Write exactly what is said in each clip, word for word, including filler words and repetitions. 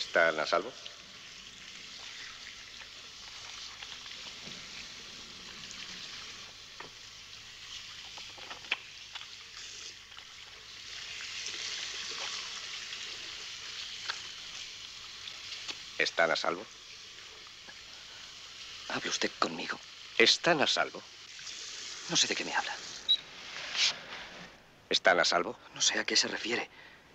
¿Están a salvo? ¿Están a salvo? ¿Hable usted conmigo? ¿Están a salvo? No sé de qué me habla. ¿Están a salvo? No sé a qué se refiere.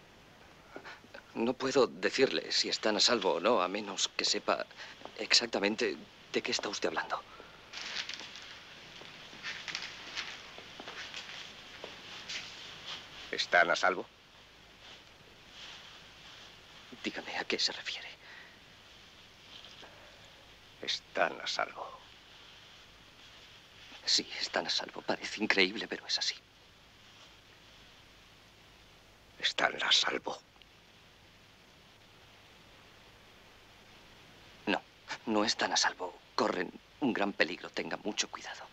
No puedo decirle si están a salvo o no, a menos que sepa exactamente de qué está usted hablando. ¿Están a salvo? Dígame a qué se refiere. Están a salvo. Sí, están a salvo. Parece increíble, pero es así. ¿Están a salvo? No, no están a salvo. Corren un gran peligro. Tenga mucho cuidado.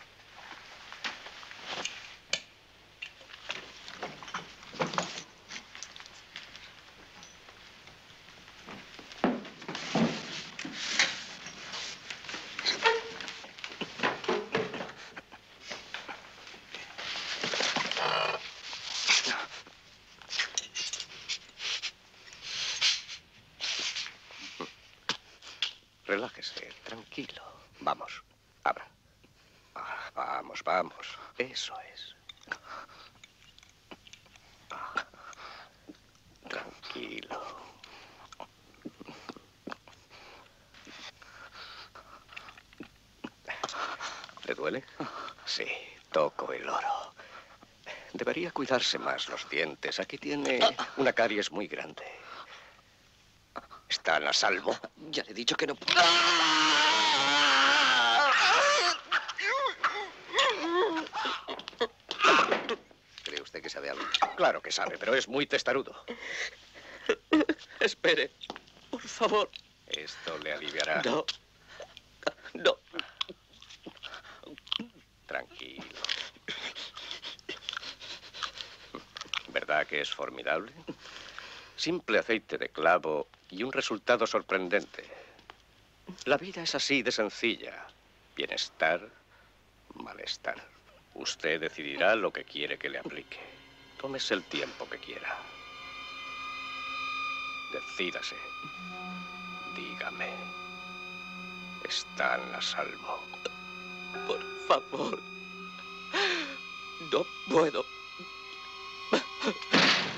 Relájese, tranquilo. Vamos, abra. Ah, vamos, vamos. Eso es. Ah, tranquilo. ¿Le duele? Sí, toco el oro. Debería cuidarse más los dientes. Aquí tiene una caries muy grande. ¿Están a salvo? Ya le he dicho que no... ¿Cree usted que sabe algo? Claro que sabe, pero es muy testarudo. Espere, por favor. Esto le aliviará. No. No. Tranquilo. ¿Verdad que es formidable? Simple aceite de clavo y un resultado sorprendente. La vida es así de sencilla. Bienestar, malestar. Usted decidirá lo que quiere que le aplique. Tómese el tiempo que quiera. Decídase. Dígame. ¿Están a salvo? Por favor. No puedo.